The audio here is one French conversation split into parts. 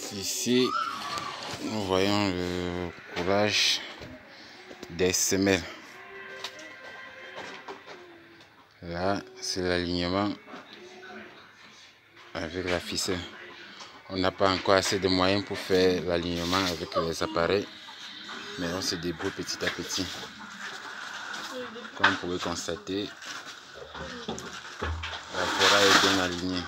Ici, nous voyons le coulage des semelles. Là, c'est l'alignement avec la ficelle. On n'a pas encore assez de moyens pour faire l'alignement avec les appareils, mais on se débrouille petit à petit. Comme vous pouvez constater, la ferraille est bien alignée.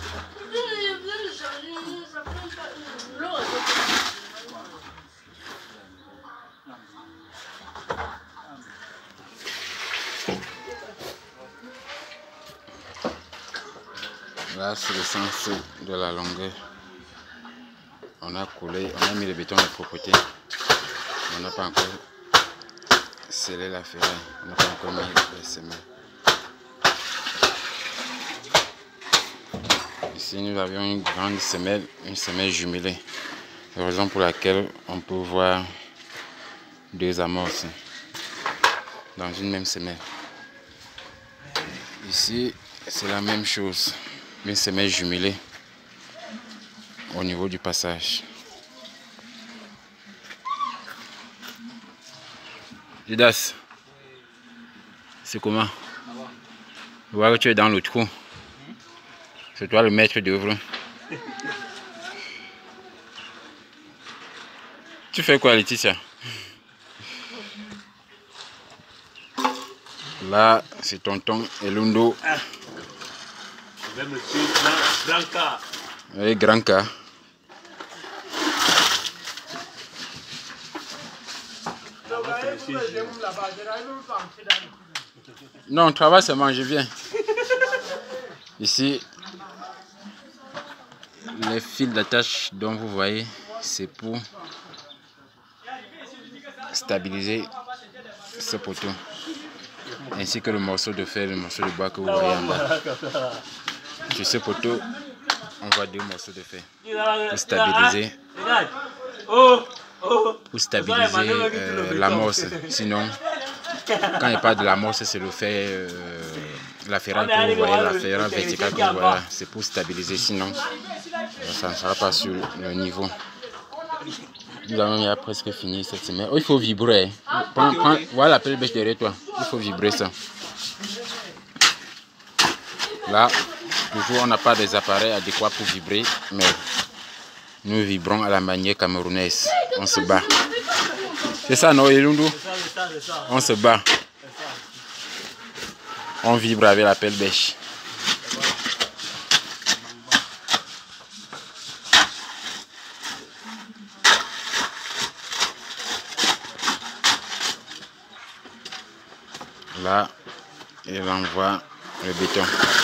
Là, c'est le sens de la longueur. On a coulé, on a mis le béton de propreté. On n'a pas encore scellé la ferraille. On n'a pas encore mis les semelles. Ici, nous avions une grande semelle jumelée. C'est la raison pour laquelle on peut voir deux amorces dans une même semelle. Ici, c'est la même chose. Une semelle jumelée au niveau du passage. Judas, c'est comment? Je vois que tu es dans le trou. C'est toi le maître d'œuvre. Tu fais quoi, Laetitia? Là, c'est tonton Elundo. Je vais me tuer grand cas. Oui, grand cas. Non, travail seulement, je viens. Ici, les fils d'attache dont vous voyez, c'est pour stabiliser ce poteau. Ainsi que le morceau de fer, le morceau de bois que vous voyez en bas. Sur ce poteau, on voit deux morceaux de fer pour stabiliser, l'amorce. Sinon, quand il n'y a pas de l'amorce, c'est le fer, la ferraille que vous voyez, la ferraille verticale que vous voyez, c'est pour stabiliser. Sinon, ça ne sera pas sur le niveau. Nous avons presque fini cette semaine. Oh, il faut vibrer. Voilà la pelle bêche derrière toi. Il faut vibrer ça. Là, toujours on n'a pas des appareils adéquats pour vibrer, mais nous vibrons à la manière camerounaise. On se bat. C'est ça, non, Elundu? On se bat. On vibre avec la pelle bêche. Là, il envoie le béton.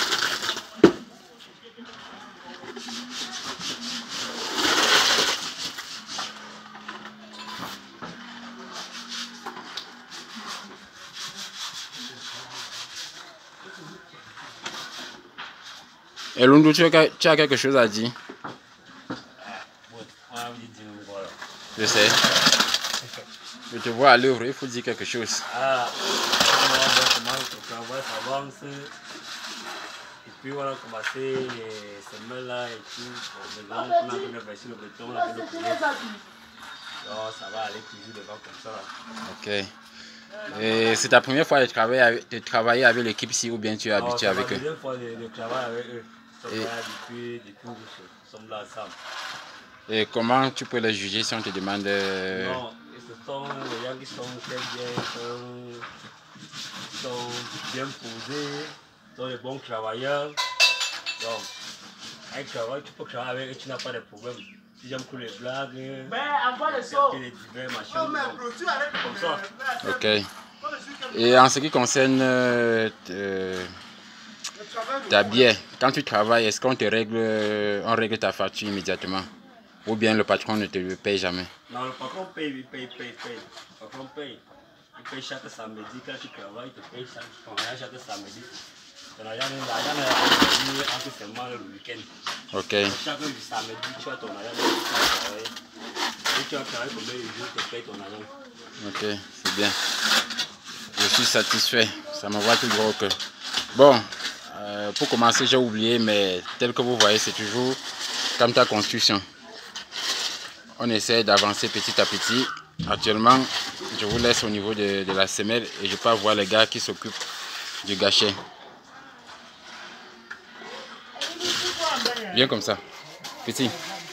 Elundu, tu as quelque chose à dire? Je sais. Je te vois à l'œuvre, il faut dire quelque chose. Comment le travail s'avance. Et puis voilà, commencer les semelles là et tout. Maintenant, on a fait le verser le béton, on a fait le poulet. Donc ça va aller toujours devant comme ça. Ok. Et c'est ta première fois de travailler avec l'équipe ici ou bien tu es habitué avec eux? C'est la deuxième fois de travailler avec eux. Depuis nous sommes là ensemble. Et comment tu peux les juger si on te demande... Non, ce sont les gens qui sont très bien, sont bien posés, sont des bons travailleurs. Donc, avec travail, tu peux travailler avec eux, tu n'as pas de problème. Si j'aime que les blagues, les divers machins, comme ça. Ok. Et en ce qui concerne ta bière, quand tu travailles, est-ce qu'on te règle ta facture immédiatement? Ou bien le patron ne te le paye jamais? Non, le patron paye, il paye. Le patron paye. Il paye chaque samedi quand tu travailles, il te paye chaque samedi. Ton argent est entre seulement le week-end. Ok. Chaque samedi, tu as ton argent pour travailler. Et tu as travaillé combien de jours, tu payes ton argent. Ok, c'est bien. Je suis satisfait. Ça me va tout gros que. Bon, pour commencer, j'ai oublié, mais tel que vous voyez, c'est toujours comme ta construction. on essaie d'avancer petit à petit. Actuellement, je vous laisse au niveau de la semelle et je peux voir les gars qui s'occupent du gâchis. Viens comme ça, petit.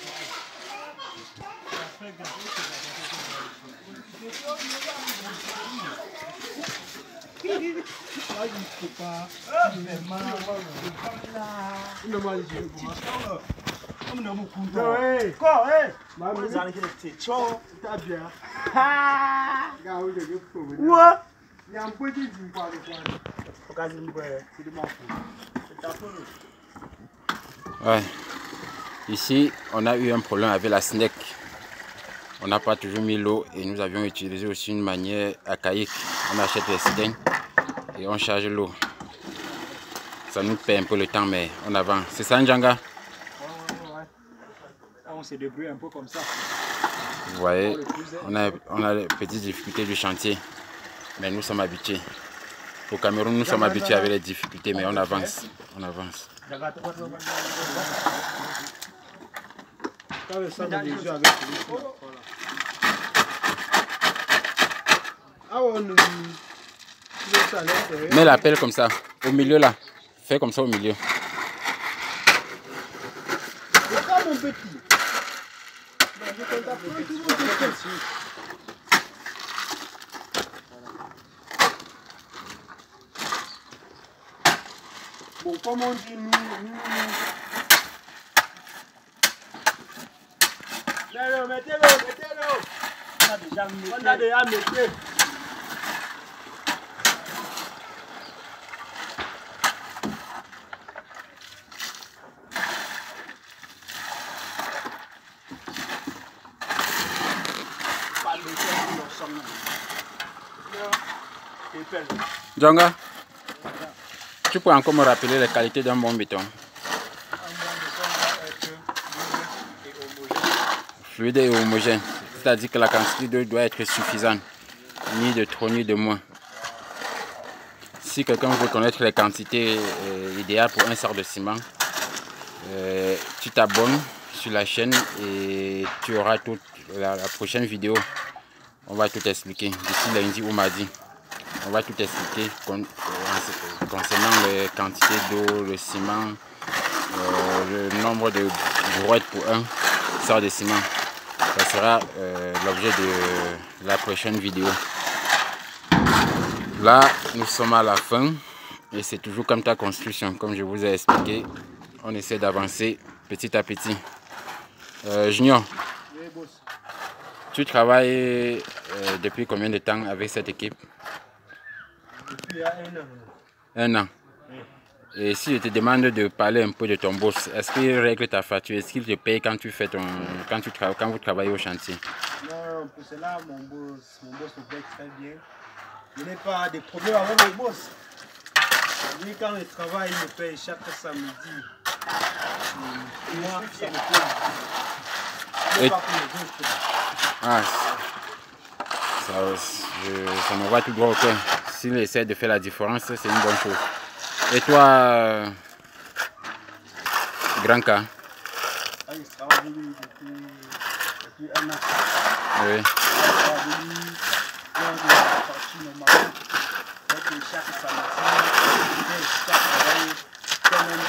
Ouais. Ici, on a eu un problème avec la snake. On n'a pas toujours mis l'eau et nous avions utilisé aussi une manière archaïque. On achète les sidènes et on charge l'eau. Ça nous perd un peu le temps, mais on avance. C'est ça, Njanga? On se débrouille un peu comme ça. Vous voyez, on a les petites difficultés du chantier, mais nous sommes habitués. Au Cameroun, nous sommes habitués avec les difficultés, mais on avance. On avance. Mets la pelle comme ça, au milieu là. Fais comme ça au milieu. Bon, comme on dit, nous... Mettez-le. On a déjà mis. Djonga, tu peux encore me rappeler les qualités d'un bon béton? Fluide et homogène, c'est-à-dire que la quantité d'eau doit être suffisante, ni de trop ni de moins. Si quelqu'un veut connaître les quantités idéales pour un sac de ciment, tu t'abonnes sur la chaîne et tu auras toute la prochaine vidéo. On va tout expliquer d'ici lundi ou mardi. On va tout expliquer concernant les quantités d'eau, le ciment, le nombre de brouettes pour un sac de ciment. Ça sera l'objet de la prochaine vidéo. Là, nous sommes à la fin et c'est toujours comme ta construction. Comme je vous ai expliqué, on essaie d'avancer petit à petit. Junior, tu travailles depuis combien de temps avec cette équipe? Depuis 1 an. 1 an. Et si je te demande de parler un peu de ton boss, est-ce qu'il règle ta facture? Est-ce qu'il te paye quand tu fais quand vous travaillez au chantier? Non, pour cela, mon boss me paye très bien. Je n'ai pas de problème avec mon boss. Lui, quand il travaille, il me paye chaque samedi. Moi, ça me paye. Pas pour les autres. Ah, ça me va tout droit au cœur. S'il essaie de faire la différence, c'est une bonne chose. Et toi, Grand K? Je travaille depuis 1 an. Oui. Chaque samedi, chaque travail, quand même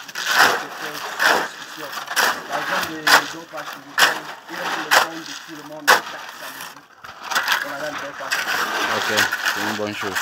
par exemple, les autres activités, ils ont le compte de tout le monde chaque samedi. On a là le repas. Ok, c'est une bonne chose.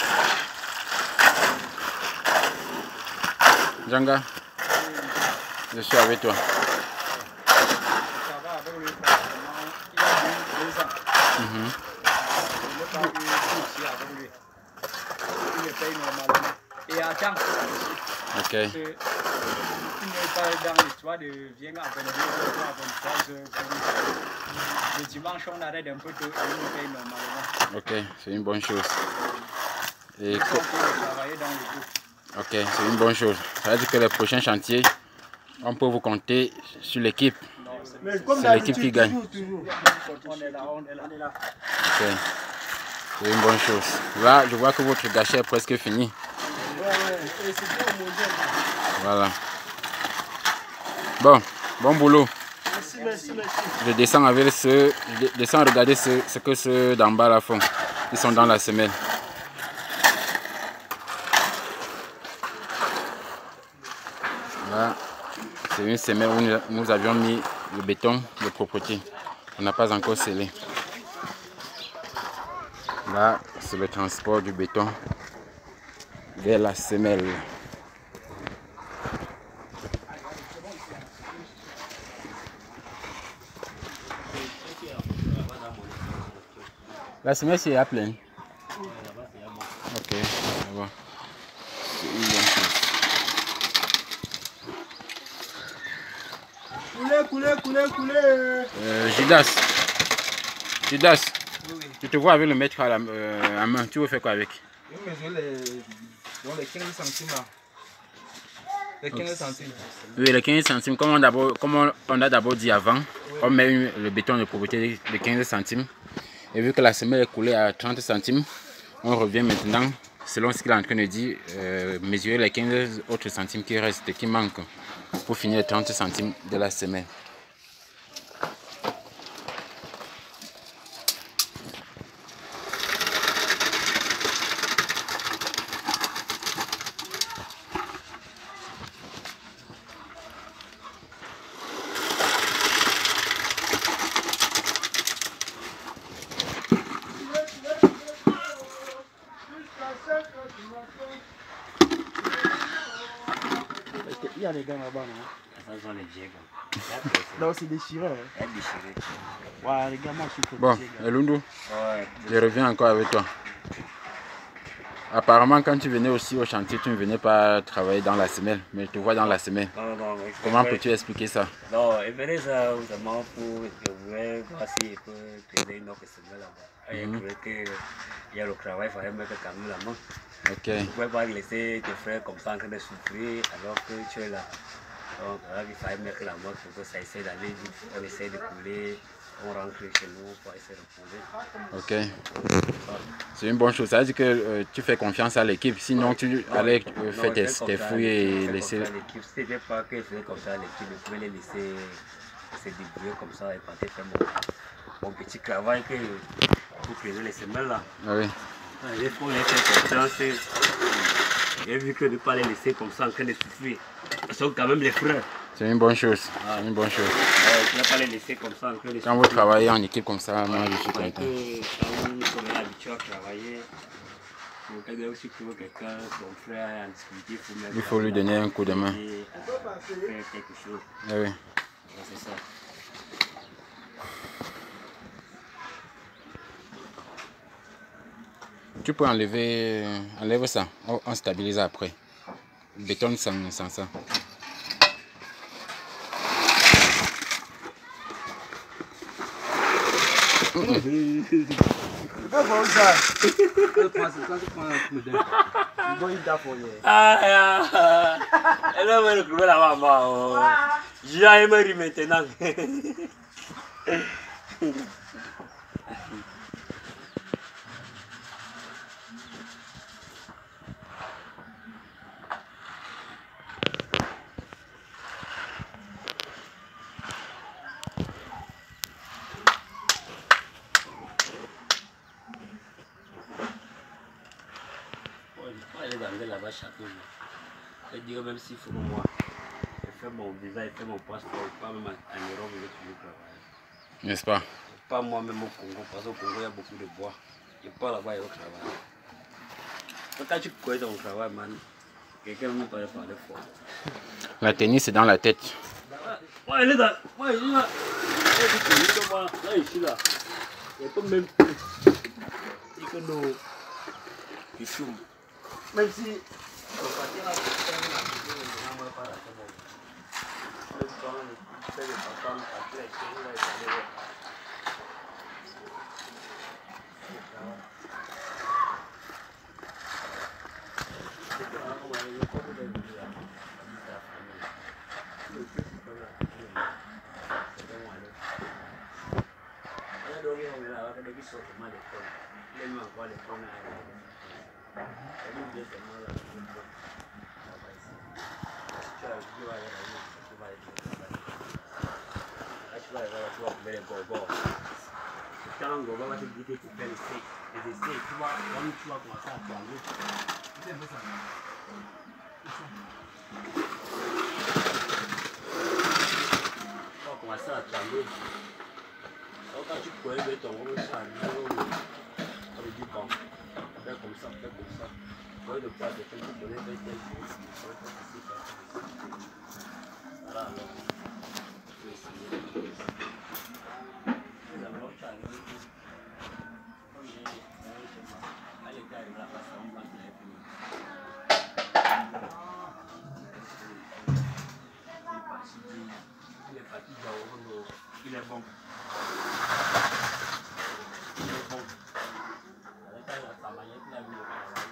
Djanga, je suis avec toi. Ça va avec le département, il a 2 ans. Je n'ai pas eu aussi avec lui. Il me paye normalement. Et attends. Ok. Il n'est pas dans l'histoire de viens à 22h, à 23h. Le dimanche, on arrête un peu tôt et il me paye normalement. Ok, c'est une bonne chose. Et travailler dans le groupe. ok, c'est une bonne chose. Ça veut dire que les prochains chantiers, on peut vous compter sur l'équipe. C'est l'équipe qui gagne. On est là. Ok, c'est une bonne chose. Là, je vois que votre gâchis est presque fini. Voilà. Bon boulot. Merci. Je descends avec ceux, je descends regarder ce que ceux d'en bas là font. Ils sont dans la semelle. Là, c'est une semelle où nous avions mis le béton de propreté. On n'a pas encore scellé. Là, c'est le transport du béton vers la semelle. La semelle, c'est à plein. Ok, ça va. C'est une bonne chose. Judas, oui. Tu te vois avec le mètre à la main, tu veux faire quoi avec? Je vais mesurer les 15 centimes là. Les 15 centimes. Oui, les 15 centimes, comme on a d'abord dit avant, oui. On met le béton de propreté de 15 centimes. Et vu que la semelle est coulée à 30 centimes, on revient maintenant, selon ce qu'il est en train de dire, mesurer les 15 autres centimes qui restent, qui manquent, pour finir les 30 centimes de la semelle. Il y a les gars là-bas, non? Ça sont les vieux gars. Non, c'est déchiré. Hein? Elle est déchirée. Ouais, les gars, moi je suis Bon, Elundu, ouais, je reviens encore avec toi. Apparemment, quand tu venais aussi au chantier, tu ne venais pas travailler dans la semelle, mais je te vois dans la semelle. Non, comment peux-tu expliquer ça? Non, il venait ça vraiment pour je voulais voir si il peut créer une autre semelle là-bas. Il trouvait qu'il y a le travail, il fallait mettre quand même la main. Ok. Tu ne pouvais pas laisser tes frères comme ça en train de souffrir alors que tu es là. Donc, il fallait mettre la main pour que ça essaie d'aller vite. On essaie de couler, on rentre chez nous pour essayer de couler. Ok. C'est une bonne chose. Ça veut dire que tu fais confiance à l'équipe. Sinon, tu allais faire tes fouilles et laisser. L'équipe, si ce n'était pas que je faisais comme ça à l'équipe, je pouvais les laisser se débrouiller comme ça et partir faire mon petit travail pour créer les semelles là. Ah oui. Il faut les faire confiance. J'ai vu que de ne pas les laisser comme ça en train de souffrir. Ils sont quand même les frères. C'est une bonne chose. C'est une bonne chose. Tu ne vas pas les laisser comme ça en train de souffrir. Quand vous travaillez en équipe comme ça, moi je suis content. Quand on est habitué à travailler, quand on aussi trouve quelqu'un, son frère en difficulté, il faut lui donner un coup de main. Faire quelque chose. Ah oui. C'est ça. Tu peux enlever ça, on stabilise après. Béton sans ça. Là-bas chaque jour. Je dis même s'il faut moi, je fais mon visa, je fais mon passeport, pas même en Europe, je vais toujours travailler. N'est-ce pas? Pas moi-même au Congo, parce qu'au Congo il y a beaucoup de bois. Je pars là-bas et je travaille. Quand tu connais ton travail, man, quelqu'un ne peut pas parler fort. La tennis c'est dans la tête. Ouais, elle est là. Ouais, il est là. Là, ici, là. Il n'y a pas même plus. Il que nous. Il fume. Même si on partit là, on ne pas la table. Le temps, il fait des patins, partir avec lui, là, il fait des. Ouais, tu vas trouver les gorgons. Quand un gorgon va te dire que tu fais les essais, tu vas commencer à trembler. C'est un peu ça. Tu vas commencer à trembler. Alors quand tu connais ton gorgon, ça arrive, on lui dit bon, fais comme ça, fais comme ça. Quand le poids de quelqu'un qui connaît, fais tel chose, voilà alors. Il est bon. Il est bon. Avec sa manière qu'il a vu le travail,